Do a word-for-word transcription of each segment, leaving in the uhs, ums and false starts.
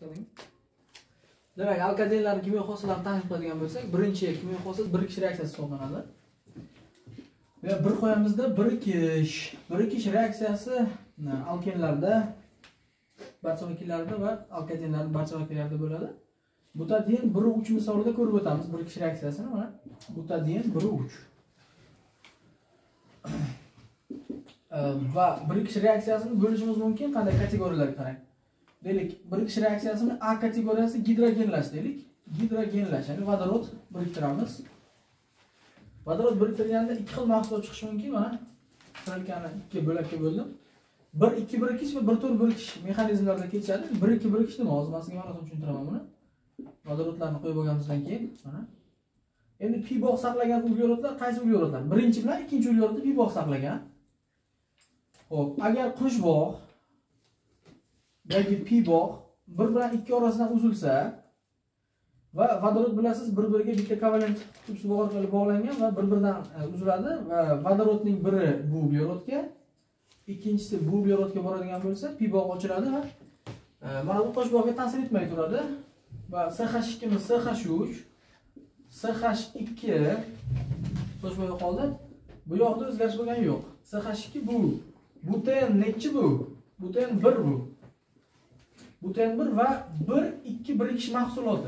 Demak, alkadenlarning kimyoviy xossalarini tahlil qiladigan bo'lsak, birinchi kimyoviy xossat birikish reaksiyasi hisoblanadi. Ve bir qo'yamizda birikish. Birikish reaksiyasi alkenlarda, barcha vakillarda va alkadenlarning barcha vakillarida bo'ladi. Butadiyen bir uch misolida ko'rib o'tamiz birikish reaksiyasini. Mana butadiyen bir uch. Va birikish reaksiyasini bo'lishimiz mumkin qanday kategoriyalarga qarang. Deylik, birikish reaksiyasini A kategoriyasi gidrogenlash deylik. Gidrogenlash, ya'ni vodorod biriktiramiz. Vodorod biriktirganda ikki xil mahsulot chiqishi mumkin. Mana tirkani ikki bo'lakka bo'ldim. bir ikki birikish va bir to'rt birikish mexanizmlarida kechadi. bir ikki birikish nima? Ozmasiga ma'nosini tushuntiraman buni. Vodorodlarni qo'yib olganimizdan keyin mana. Endi pi bog' saqlagan uglerodlar qaysi uglerodlar? Birinchi bilan ikkinchi uglerodda pi bog' saqlagan. Xo'p, agar qush bog' yoki pi bog' bir bilan ikki orasidan uzilsa va vodorod bilasiz bir-biriga bitta kovalent qutb bog' orqali bog'langan va bir-biridan uziladi va vodorodning biri bu uglerodga, ikkinchisi bu uglerodga boradigan bo'lsa, pi bog' ochiladi va mana bu qush bog'ga ta'sir etmay turadi. Va C H ikki mi C H uch, C H ikki qush bog' qoldi. Bu yoqda o'zgarish bo'lgani yo'q. C H ikki bu. Buten nechi bu? Buten bir bu. Buten bir va bir ikki birikish mahsuloti.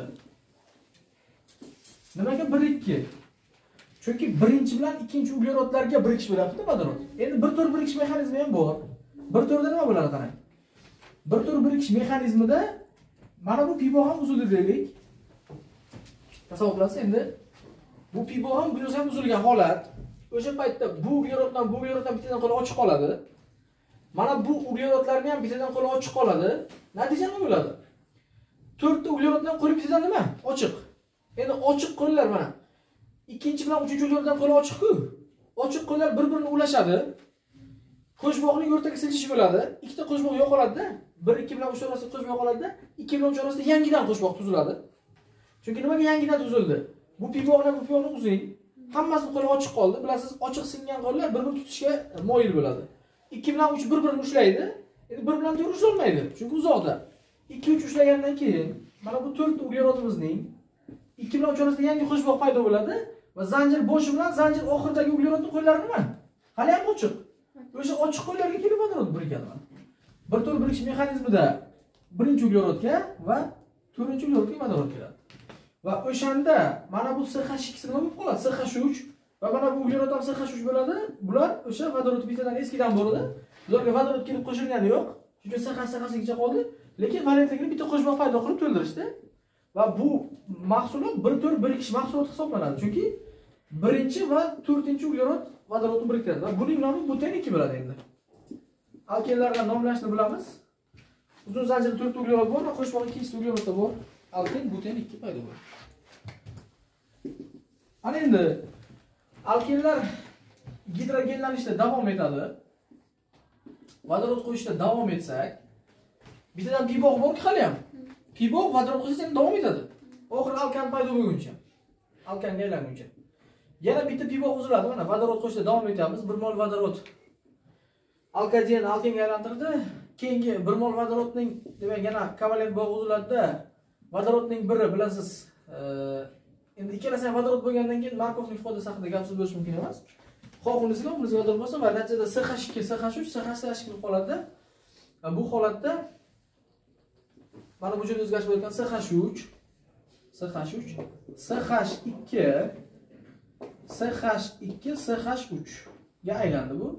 Nimaga bir ikki? Chunki birinchi bilan ikkinchi uglerodlarga birikish bo'lyapti vodorod. Endi bir to'rt birikish mexanizmi ham bor. Bir to'rtda nima bo'ladi qarang. Bir to'rt birikish mexanizmida mana bu pi bog' ham uzildi deylik. Tasavvur qilasiz endi bu pi bog' ham bunisi ham uzilgan holat. O'sha paytda bu ugleroddan bu ugleroddan bittadan qo'li ochiq qoladi. Mana bu uglerodlarni ham bittadan qo'li ochiq qoladi. Natija nima bo'ladi? to'rtta ugleroddan qo'li bittadan nima? Ochiq. Endi ochiq qo'llar mana. Ikkinchi bilan uchinchi ugleroddan qo'li ochiq-ku. Ochiq qo'llar bir-birini ulashadi. Qush bog'ning o'rtaga siljish bo'ladi. Ikkita qush bog' yo'qoladi-da. bir ikki bilan uch orasida qush bog' qoladi-da. ikki bilan uch orasida yangidan qush bog' tuziladi. Chunki nimaga yangidan tuzildi? Bu pi bog'ni bu pi bog'ni uzing. Hammasi qo'li ochiq qoldi. Bilasiz, ochiq singan qo'llar bir-birini tutishga moyil bo'ladi. ikki bilan uch bir-birini ushlaydi. Endi bir bilan to'rt ushlolmaydi. Chunki uzoqda. ikki uch ushlagandan keyin mana bu to'rt uglerodimizning ikki bilan uch orasida yangi qush bog' paydo bo'ladi va zanjir boshi bilan zanjir oxiridagi uglerodning qo'llari nima? Hali ham ochiq. O'sha ochiq qo'llarga kelib vodorod birikadi. Bir to'rt birikish mexanizmida birinchi uglerodga va to'rtinchi uglerodga vodorod keladi. Va o'shanda mana bu C H ikki nima bo'lib qoladi? C H uch va mana bu uglerod ham C H uch bo'ladi. Bular o'sha vodorod bittadan eskidan bo'ladi. Ularga vodorod kelib qo'shilgani yo'q. Chunki C H C H gacha qoldi. Lekin valentligini bitta qo'shma paydo qilib to'ldirishdi. Va bu mahsulot bir to'rt birikish mahsuloti hisoblanadi. Chunki birinchi va to'rtinchi uglerod vodorodni biriktiradi va buning nomi buten ikki bo'ladi endi. Alkenlardan nomlashni bilamiz. Uzun zanjirda to'rtta uglerod bor va qush bog' ikkinchi uglerodda bor. Alken buten ikki paydo bo'ladi. Ana endi alkenlar gidrogenlanishda davom etadi. Vodorod qo'yishda davom etsak, bittadan pi bog' bor-ku hali ham. Pi bog' vodorod qo'yishda davom etadi. Oxiri alkan paydo bo'lguncha, alkanga aylanguncha. Yana bitta pi bog' uziladi. Mana vodorod qo'yishda davom etamiz. bir mol vodorod alkaden alkanga aylantirdi. Keyingi bir mol vodorodning demak yana kovalent bog' uziladi-da. Vodorodning biri bilasiz, endi ikkalasi ham vodorod bo'lgandan keyin Markovning ifodasi haqida gap so'z bo'lish mumkin emas. Xoh unisiga unisiga vodorod bo'lsa va natijada C H ikki, C H uch, C H C H bo'lib qoladi-da. Bu holatda mana bu joyda o'zgarish bo'layotgan C H uch, C H uch, C H ikki, C H ikki, C H uch ga aylandi bu.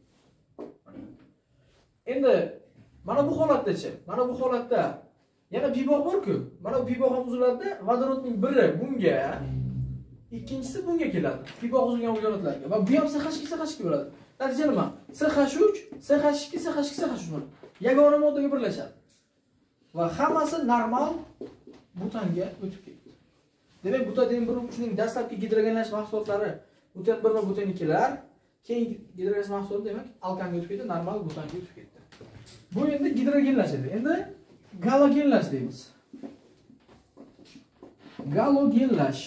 Endi mana bu holatdachi, mana bu holatda yana pi bog' bor-ku. Mana bu pi bog' ham uziladi-da, vodorodning biri bunga, ikkinchisi bunga keladi. Pi bog' uzilgan uglerodlarga va bu ham C H ikki, C H ikki bo'ladi. Natija nima? C H uch, C H ikki, C H ikki, C H uch bo'ladi. Yagona moddaga birlashadi. Va hammasi normal butanga o'tib ketdi. Demak, butaden bir uch ning dastlabki gidrogenlash mahsulotlari buten bir va buten ikki lar, keyin gidrogenlash mahsuloti demak alkanga o'tib ketdi, normal butanga o'tib ketdi. Bu endi gidrogenlash edi. Endi galogenlash deymiz. Galogenlash.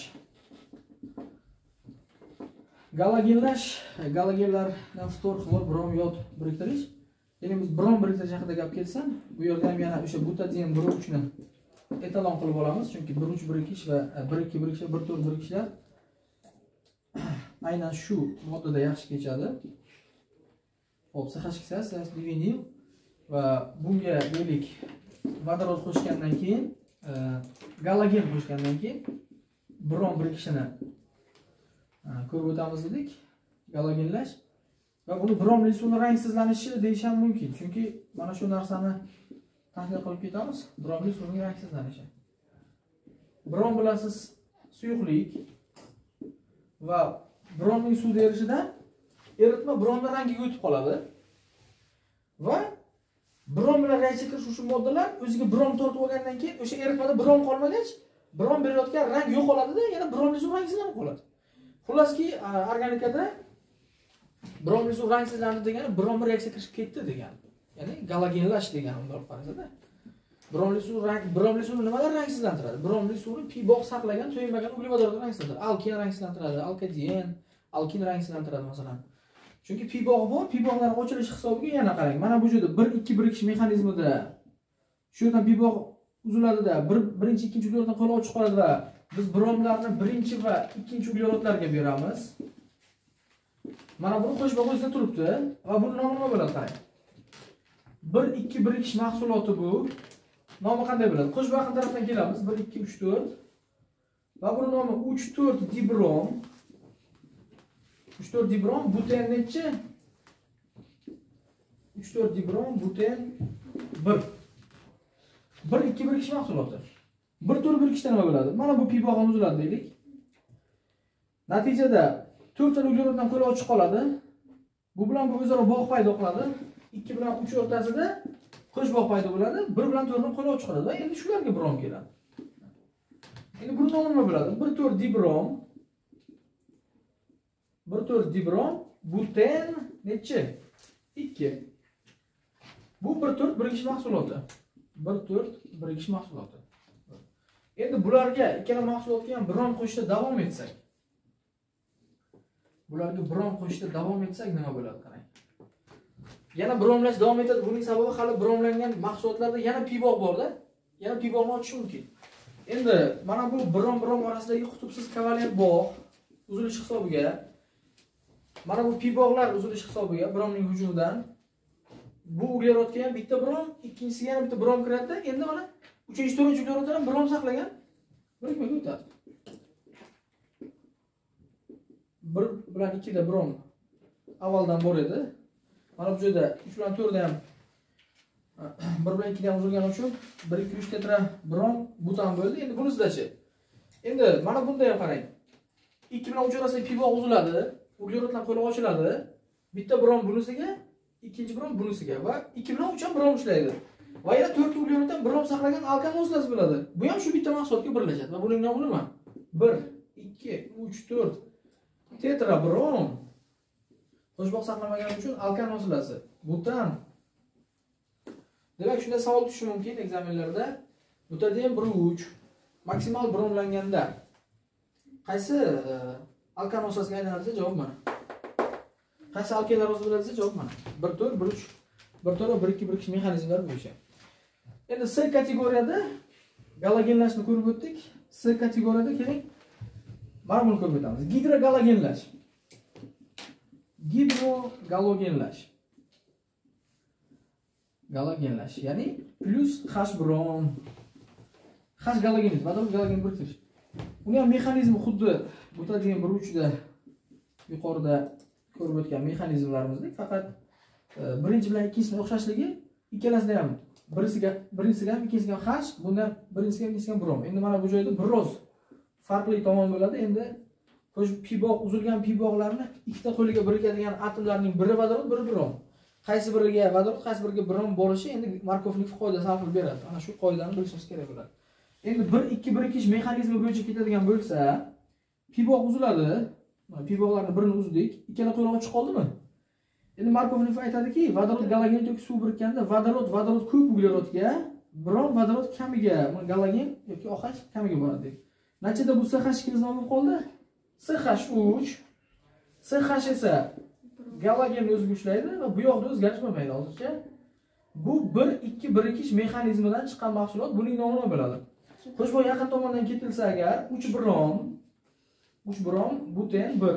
Galogenlash, galogenlardan ftor, xlor, brom, yod biriktirish. Ya'ni biz brom biriktirish haqida gap kelsa, bu yerda ham yana o'sha butaden bir uch ni etalon qilib olamiz, chunki bir uch bir ikki va bir ikki bir ikki bir to'rt bir ikki aynan shu moddada yaxshi kechadi. Hop, C H ksiyasiyasi divinil va bunga deylik vodorod qo'shgandan keyin, galogen qo'shgandan keyin brom birikishini ko'rib o'tamiz dedik. Galogenlash va buni bromli suvning rangsizlanishi deyish ham mumkin, chunki mana shu narsani tahlil qilib ketamiz. Bromli suvning rangsizlanishi. Brom bilasiz suyuqlik va bromning suvda erishidan eritma bromning rangiga o'tib qoladi va brom bilan reaksiya qiluvchi moddalar o'ziga brom tortib olgandan keyin o'sha eritmada brom qolmagach, brom berayotgan rang yo'qoladi-da, yana bromli suv rangsizlanib qoladi. Xuloski, organikada bromli suv rangsizlandi degani brom reaksiya qilib ketdi degani. Ya'ni galogenlash degani unda olib qarasada. Bromli suv rang bromli suvni nimalar rangsizlantiradi? Bromli suvni pibog saqlagan to'ymagan uglevodorodlar rangsizlantiradi. Alkin rangsizlantiradi, alkaden, alkin rangsizlantiradi masalan. Chunki pibog bor, piboglar ochilish hisobiga yana qarang. Mana bu yerda bir ikki birikish mexanizmida shu yerdan pibog uziladi-da, bir birinchi ikkinchi ugleroddan qo'l ochib qoladi va biz bromlarni birinchi va ikkinchi uglerodlarga beramiz. Mana buni qo'shma o'zida turibdi va buni nomi nima bo'ladi qarang. bir ikki birikish mahsuloti bu. Nomi qanday bo'ladi? Qo'shma yaqin tarafdan kelamiz. bir ikki uch to'rt va buni nomi uch to'rt dibrom. uch to'rt dibrom buten nechi? uch to'rt dibrom buten bir. bir ikki birikish mahsuloti. Bir tur birikishda nima bo'ladi? Mana bu pibog'im uziladi deylik. Natijada to'rt ta ugleroddan qo'l ochib qoladi. Bu bilan bu o'zaro bog' paydo qiladi. ikki bilan uch o'rtasida qo'sh bog' paydo bo'ladi. bir bilan to'rtni qo'l ochib qoladi va endi shularga brom keladi. Endi buni nomi nima bo'ladi? bir to'rt dibrom. bir to'rt dibrom buten nechi? ikki. Bu bir to'rt birikish mahsuloti. bir to'rt birikish mahsuloti. Endi bularga ikkala mahsulotga ham brom qo'shishda davom etsak. Bularga brom qo'shishda davom etsak nima bo'ladi qarang. Yana bromlash davom etadi. Buning sababi hali bromlangan mahsulotlarda yana pibog bor-da. Yana pibogni ochish mumkin. Endi mana bu brom brom orasidagi qutbsiz kovalent bog' uzilish hisobiga, mana bu piboglar uzilish hisobiga bromning hujumidan bu uglerodga ham bitta brom, ikkinchisiga ham bitta brom kiradi-da. Endi mana uchinchi to'rtinchi ugleroddan ham brom saqlagan birikmaga o'tadi. bir bilan ikki da brom avvaldan bor edi. Mana bu yerda uch bilan to'rt da ham bir bilan ikki da ham uzilgani uchun bir ikki uch tetra brom butan bo'ldi. Endi bunisidachi. Endi mana bunda ham qarang. ikki bilan uch orasida pibog uziladi, uglerodlar qo'li ochiladi. Bitta brom bunisiga, ikkinchi brom bunisiga va ikki bilan uch ham brom ishlaydi. Va yana to'rt ugleroddan brom saqlagan alkan moslasi bo'ladi. Bu ham shu bitta mahsulotga birlashadi va buning nomi nima? bir ikki uch to'rt tetra brom. Qo'shboq saqlamagani uchun alkan moslasi. Butan. Demak, shunday savol tushishi mumkin ekzamenlarda. Butaden bir uch maksimal bromlanganda qaysi alkan moslasiga aylanadi desa javob mana. Qaysi alkanlar o'zgaradi desa javob mana. bir to'rt bir uch bir to'rt bir ikki birikish mexanizmlari bo'yicha. Endi C kategoriyada galogenlashni ko'rib o'tdik. C kategoriyada keling mana buni ko'rib o'tamiz. Gidrogalogenlash. Gidrogalogenlash. Galogenlash, ya'ni plus H brom. H galogenit, vodorod galogen biriktirish. Uni ham mexanizmi xuddi butadigan bir uch da yuqorida ko'rib o'tgan mexanizmlarimizdek, faqat birinchi bilan ikkinchisining o'xshashligi ikkalasida ham birisiga birinchisiga ham ikkinchisiga ham H, bunda birinchisiga ham ikkinchisiga ham brom. Endi mana bu joyda biroz farqli tomon bo'ladi. Endi qo'sh pibog uzilgan piboglarni ikkita qo'liga birikadigan atomlarning biri vodorod, biri brom. Qaysi biriga vodorod, qaysi biriga brom bo'lishi endi Markovning qoidasi hal qilib beradi. Ana shu qoidani bilishimiz kerak bo'ladi. Endi bir ikki birikish mexanizmi bo'yicha ketadigan bo'lsa, pibog uziladi. Mana piboglarni birini uzdik, ikkala qo'l ochiq qoldimi? Endi Markovning aytadiki, vodorod galogen yoki suv birikkanda vodorod vodorod ko'p uglerodga, brom vodorod kamiga, mana galogen yoki OH kamiga boradi deydi. Natijada bu C H ikkimiz nima bo'lib qoldi? C H uch. C H esa galogenni o'ziga ushlaydi va bu yoqda o'zgarish bo'lmaydi hozircha. Bu bir ikki birikish mexanizmidan chiqqan mahsulot. Buning nomi nima bo'ladi? Qo'shboq yaqin tomondan ketilsa agar uch brom uch brom buten bir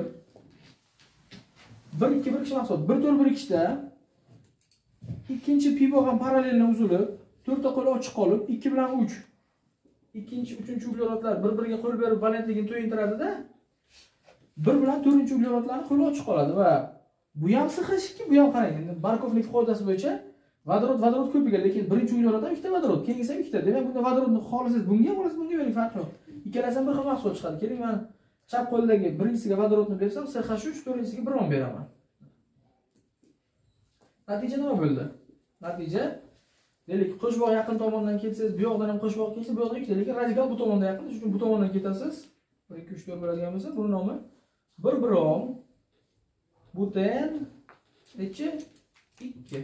bir ikki bir kishi mahsulot bir to'rt bir ikkita ikkinchi pivo ham parallelni uzilib to'rtta qo'l ochiq qolib ikki bilan uch ikkinchi uchinchi uglerodlar bir-biriga qo'l berib valentligini to'yintiradida bir bilan to'rtinchi uglerodlarning qo'li ochiq qoladi va bu ham S H ikki bu ham qarang endi Markovning qoidasi bo'yicha vodorod vodorod ko'piga lekin birinchi uglerodda ikkita vodorod keyingisi ham ikkita demak bunda vodorodni xohlasangiz bunga xohlasangiz bunga bering farqi yo'q ikkalasi ham bir xil mahsulot chiqadi keling men chap qo'ldagi birinchisiga vodorodni bersam S H uch to'rtinchisiga brom beraman natija nima bo'ldi natija deylik qo'shboq yaqin tomondan ketsangiz bu yoqdan ham qo'shboq kelsa bu yoqdan ikkita lekin radikal bu tomonda yaqin shuning uchun bu tomondan ketasiz bir ikki uch to'rt bo'ladigan bo'lsa buni nomi bir brom buten nechi ikki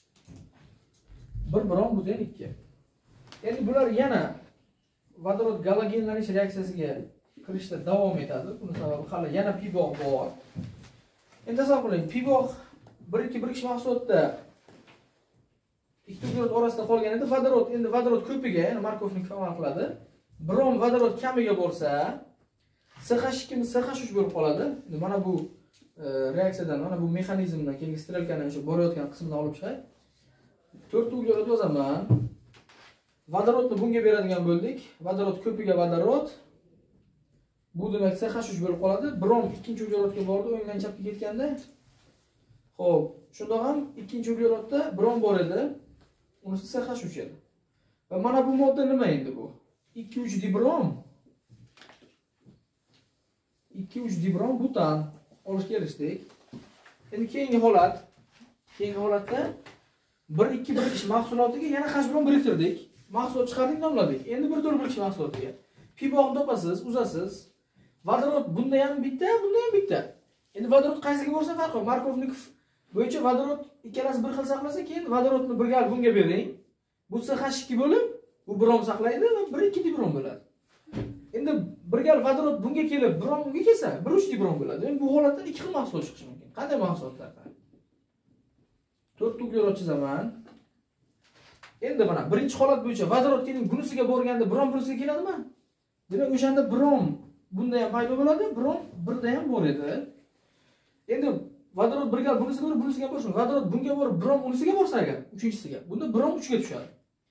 bir brom buten ikki endi bular yana vodorod galogenlanish reaksiyasiga kirishda davom etadi buni sababi hali yana pivoq bor endi tasavvur qiling pivoq bir ikki bir kishi mahsulotda ikkita uglерод orasida qolgan edi vodorod endi vodorod ko'piga ya'ni Markovning amal qiladi brom vodorod kamiga bo'lsa S H ikki S H uch bo'lib qoladi endi mana bu reaksiyadan mana bu mexanizmdan keyin strelkaning o'sha borayotgan qismidan olib chiqay to'rtta uglerod yozaman vodorodni bunga beradigan bo'ldik vodorod ko'piga vodorod bu demak S H uch bo'lib qoladi brom ikkinchi uglerodga bordi o'ngdan chapga ketganda xo'p shunda ham ikkinchi uglerodda brom bor edi unisi S H uch edi va mana bu modda nima endi bu ikki uch dibrom ikki uch dibrom butan olishga erishdik endi keyingi holat keyingi holatda bir ikki bir kishi mahsulotiga yana H bilan biriktirdik mahsulot chiqardik nomladik endi bir to'rt bir kishi mahsulotiga pivoqni topasiz uzasiz vodorod bunda ham bitta bunda ham bitta endi vodorod qaysiga bo'lsa farqi yo'q Markovning bo'yicha vodorod ikkalasi bir xil saqlasa keyin vodorodni bir gal bunga bering bu S H ikki bo'lib bu brom saqlaydi va bir ikki dibrom bo'ladi endi bir gal vodorod bunga kelib brom bunga kelsa bir uch dibrom bo'ladi endi bu holatdan ikki xil mahsulot chiqishi mumkin qanday mahsulotlar to'rt uglerod chizaman endi mana birinchi holat bo'yicha vodorod keling bunisiga borganda brom bunisiga keladimi demak o'shanda brom bunda ham paydo bo'ladi brom birda ham bor edi endi vodorod bir gal bunisiga borib bunisiga borsin vodorod bunga borib brom unisiga borsa agar uchinchisiga bunda brom uchga tushadi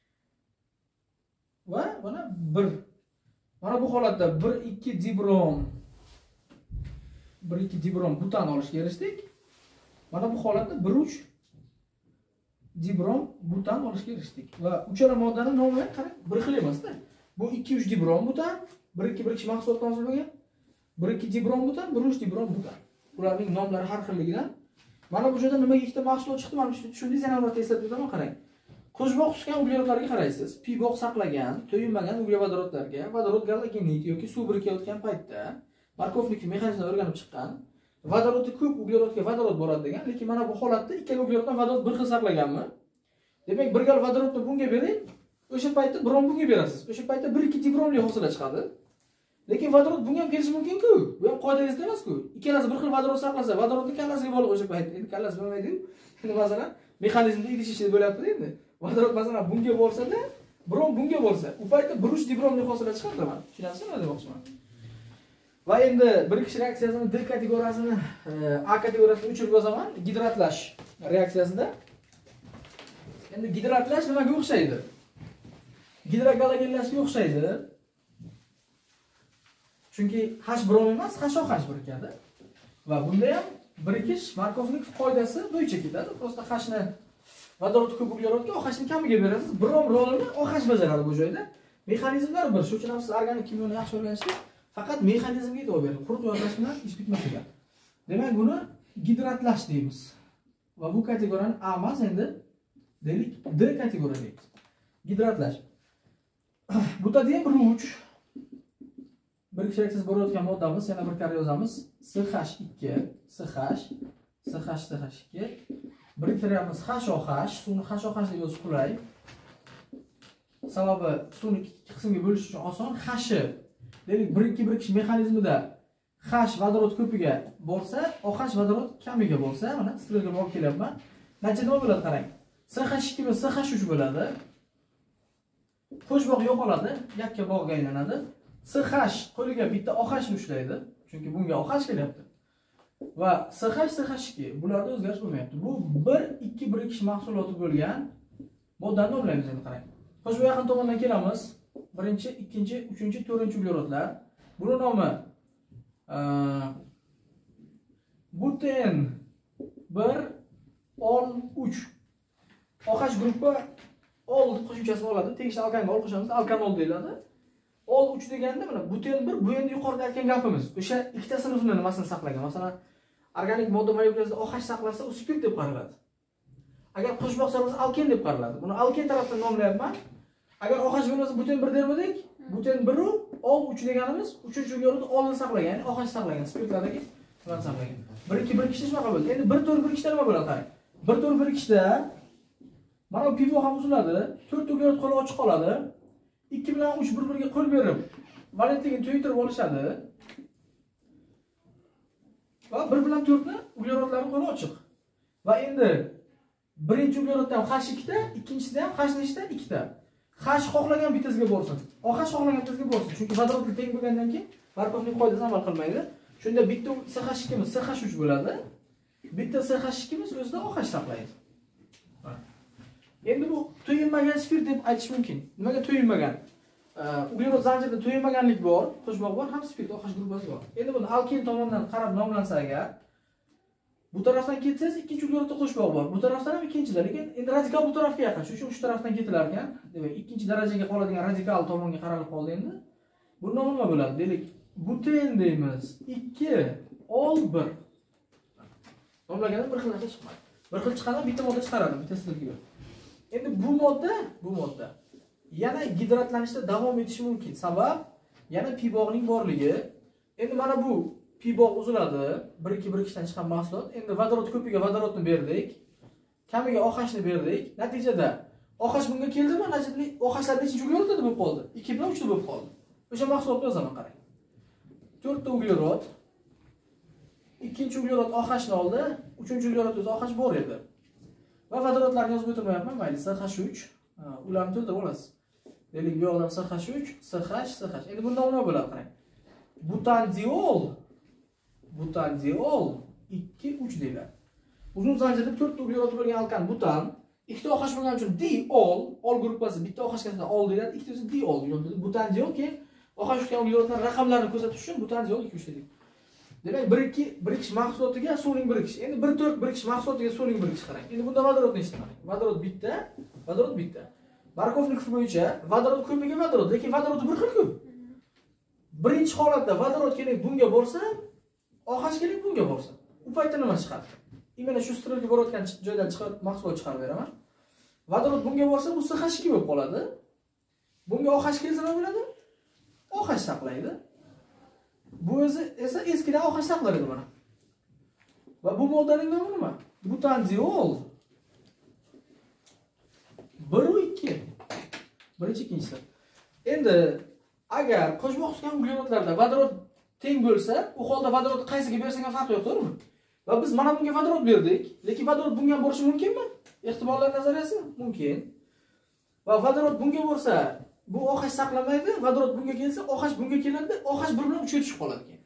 va mana bir mana bu holatda bir ikki dibrom bir ikki dibrom butan olishga erishdik mana bu holatda bir uch dibrom butan olishga erishdik va uchala moddaning nomi qarang bir xil emasda bu ikki uch dibrom butan bir ikki bir kishi mahsulotdan hosil bo'lgan bir ikki dibrom butan bir uch dibrom butan ularning nomlari har xilligidan mana bu yerda nimaga ikkita mahsulot chiqdi mana shuni tushundingiz yana bir marta eslatib o'taman qarang qo'shboq tushgan uglerodlarga qaraysiz pivoq saqlagan to'yinmagan uglevodorodlarga vodorod galogenit yoki suv birikayotgan paytda Markovning mexanizmini o'rganib chiqqan vodorodda ko'p uglerodga vodorod boradi degan lekin mana bu holatda ikkala ugleroddan vodorod bir xil saqlaganmi demak bir gal vodorodni bunga bering o'sha paytda brom bunga berasiz o'sha paytda bir ikki dibromli hosil chiqadi lekin vodorod bunga ham kelishi mumkin-ku bu ham qoidangizda emas-ku ikkalasi bir xil vodorod saqlasa vodorodni kallasiga bog'liq o'sha paytda endi kallasi bo'lmaydi-ku endi masalan mexanizmda idishish bo'lyapti endi vodorod masalan bunga bo'lsa-da brom bunga bo'lsa u paytda bir uch dibromli hosil chiqadi mana tushunasizmi nima demoqchiman va endi birikish reaksiyasini D kategoriyasini A kategoriyasiga o'chirib yozaman gidratlash reaksiyasida endi gidratlash nimaga o'xshaydi gidrogalogenlashga o'xshaydi chunki H brom emas H O H birikadi va bunda ham birikish Markovning qoidasi bo'yicha ketadi prosta H ni vodorod ko'p uglerodga O H ni kamiga berasiz brom rolini O H bajaradi bu joyda mexanizmlar bir shuning uchun ham siz organik kimyoni yaxshi o'rganishda faqat mexanizmga e'tibor bering qurut yozash bilan ish bitmas ekan demak buni gidratlash deymiz va bu kategoriyani A emas endi deylik D kategoriya deymiz gidratlash bu da ham bir uch bir kishiliksiz borayotgan moddamiz yana bir karra yozamiz S H ikki S H S H S H ikki biriktiryapmiz H O H suvni H O H deb yozib qulay sababi suvni ikki qismga bo'lish uchun oson H deylik bir ikki bir kishi mexanizmida H vodorod ko'piga bo'lsa O H vodorod kamiga bo'lsa mana strelga olib kelyapman natija nima bo'ladi qarang S H ikki va S H uch bo'ladi Qo'shbog' yo'qoladi, yakka bog'ga aylanadi. S H qo'liga bitta O H ni ushlaydi, chunki bunga O H kelyapti. Va S H S H ikki bularda o'zgarish bo'lmayapti. Bu bir ikki birikish mahsuloti bo'lgan moddani nomlaymiz endi qarang. Xo'sh, bu yaqin tomondan kelamiz. Birinchi, ikkinchi, uchinchi, to'rtinchi uglerodlar. Buni nomi buten bir ol uch. O H guruhi ol qo'shimchasini oladi. Tegishli alkanga ol qo'shamiz, alkanol deyiladi. ol uch deganda mana buten bir, bu endi yuqorida aytgan gapimiz. O'sha ikkita sinfni nimasini saqlagan. Masalan, organik modda molekulasida O H saqlasa, u spirt deb qaraladi. Agar qo'shboq saqlasa, alken deb qaraladi. Buni alken tarafdan nomlayapman. Agar O H bo'lmasa buten bir dermadik, buten bir u ol uch deganimiz uchinchi uglerodni olni saqlagan, ya'ni O H saqlagan, spirtlardagi ularni saqlagan. bir ikki birikishda shunaqa bo'ldi. Endi bir to'rt birikishda nima bo'ladi qarang. bir to'rt birikishda mana bu pivo ham uziladi, to'rt uglerod qo'li ochiq qoladi. ikki bilan uch bir-biriga qo'l berib, valentligini to'ytirib olishadi. Va bir bilan to'rt ni uglerodlari qo'li ochiq. Va endi birinchi ugleroddan H ikkita, ikkinchisida ham H nechta? ikkita. H xohlagan bittasiga bo'lsin. O H xohlagan bittasiga bo'lsin. Chunki vodorodli teng bo'lgandan keyin Markovning qoidasi amal qilmaydi. Shunda bitta S H ikkimiz S H uch bo'ladi. Bitta S H ikkimiz o'zida O H saqlaydi. Endi bu to'yinmagan spirt deb aytish mumkin. Nimaga to'yinmagan? Uglerod zanjirida to'yinmaganlik bor, qo'shboq bor, ham spirt O H guruhi bor. Endi buni alken tomonidan qarab nomlansa agar, bu tarafdan ketsangiz ikkinchi uglerodda qo'shboq bor. Bu tarafdan ham ikkinchida, lekin endi radikal bu tarafga yaqin. Shuning uchun uch tarafdan ketilar ekan. Demak, ikkinchi darajaga qoladigan radikal tomonga qaralib qoldi endi. Bu nima bo'ladi? Deylik, buten deymiz. ikki ol bir. Nomlaganda bir xil narsa chiqmaydi. Bir xil chiqqanda bitta modda chiqaradi, bittasidagi. Endi bu modda, bu modda yana gidratlanishda davom etishi mumkin. Sabab yana pibog'ning borligi. Endi mana bu pibog' uziladi, bir ikki birikishdan chiqqan mahsulot. Endi vodorod ko'piga vodorodni berdik, kamiga O H ni berdik. Natijada O H bunga keldimi? Natijada O H'lar nechinchi uglerodda bo'lib qoldi? ikki bilan uch da bo'lib qoldi. O'sha mahsulotni yozaman qarang. to'rt ta uglerod, ikkinchi uglerod O H ni oldi, uchinchi uglerod o'zi O H bor edi. Va vodorodlarni yozib o'tirmayapman, mayli, S H uch, ularni to'ldirib olasiz. Deylik, bu yoqdan S H uch, S H, S H. Endi bundan nima bo'ladi qarang. Butandiol, butandiol ikki uch deyiladi. Uzun zanjirda to'rt ta uglerod bo'lgan alkan butan, ikkita O H bo'lgani uchun diol, ol guruhi bitta O H kasida ol deyiladi, ikkitasi diol deyiladi. Butandiol keyin O H uchgan uglerodlar raqamlarini ko'rsatish uchun butandiol ikki uch dedik. Demak, bir ikki birikish mahsulotiga suvning birikishi. Endi bir to'rt birikish mahsulotiga suvning birikishi qarang. Endi bunda vodorod nechta qarang. Vodorod bitta, vodorod bitta. Markovning bo'yicha vodorod ko'piga vodorod, lekin vodorod bir xil-ku. Birinchi holatda vodorod kerak bunga bo'lsa, O H kerak bunga bo'lsa. U paytda nima chiqadi? Mana shu strilga borayotgan joydan chiqib mahsulot chiqarib beraman. Vodorod bunga bo'lsa, bu S H ikki bo'lib qoladi. Bunga O H kelsa nima bo'ladi? O H saqlaydi. Bu o'zi esa eskidan O H saqlar edi mana. Va bu moddaning nomi nima? Butandiol. bir u ikki. Birinchi, ikkinchisi. Endi agar qo'shboq tutgan uglerodlarda vodorod teng bo'lsa, u holda vodorod qaysiga bersang ham farqi yo'q, to'g'rimi? Va biz mana bunga vodorod berdik, lekin vodorod bunga ham borishi mumkinmi? Ehtimollar nazariyasi mumkin. Va vodorod bunga borsa, bu O H saqlamaydi, vodorod bunga kelsa, O H bunga keladi, O H bir bilan uchga tushib qoladi keyin.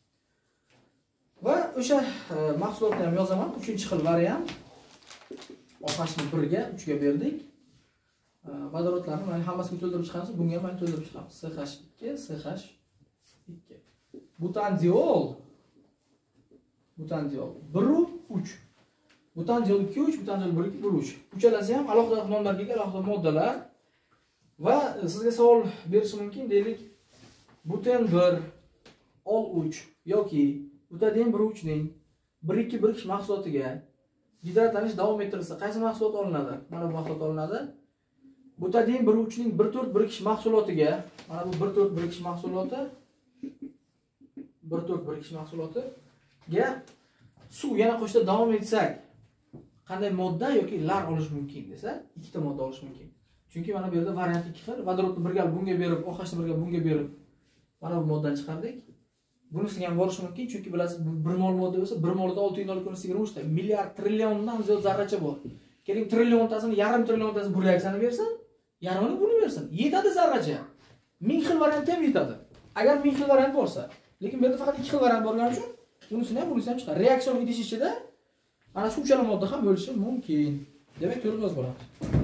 Va o'sha mahsulotni ham yozaman, uchinchi xil variant. O H ni bir ga, uch ga berdik. Vodorodlarni mana hammasiga to'ldirib chiqamiz, bunga ham to'ldirib chiqamiz. S H ikki, S H ikki. Butandiol. Butandiol bir u uch. Butandiol ikki uch, butandiol bir ikki, bir uch. Uchalasi ham alohida nomlarga ega alohida moddalar. Va sizga savol berish mumkin, deylik, buten bir, ol uch yoki butadiyen bir uch ning bir ikki birikish mahsulotiga gidratlanish davom ettirilsa, qaysi mahsulot olinadi? Mana bu mahsulot olinadi. Butadiyen bir uch ning bir to'rt birikish mahsulotiga, mana bu bir to'rt birikish mahsuloti, bir to'rt birikish mahsulotiga suv yana qo'shda davom etsak, qanday modda yoki lar olish mumkin desa, ikkita modda olish mumkin. Chunki mana bu yerda variant ikki xil. Vodorodni bir gal bunga berib, O H ni bir gal bunga berib, mana bu moddani chiqardik. Bunisiga ham borish mumkin, chunki bilasiz, bir mol modda bo'lsa, bir molda olti yuz nol yigirma uch ta milliard trilliondan ziyod zarracha bor. Keling, trilliontasini, yarim trilliontasini bu reaksiyani bersa, yarmini buni bo'laversin. Yetadi zarracha. ming xil variant ham yetadi. Agar ming xil variant bo'lsa, lekin bu yerda faqat ikki xil variant bo'lgani uchun unisini ham, bunisini ham chiqar. Reaksion idish ichida ana shu uchala modda ham bo'lishi mumkin. Demak, to'liq yozib olamiz.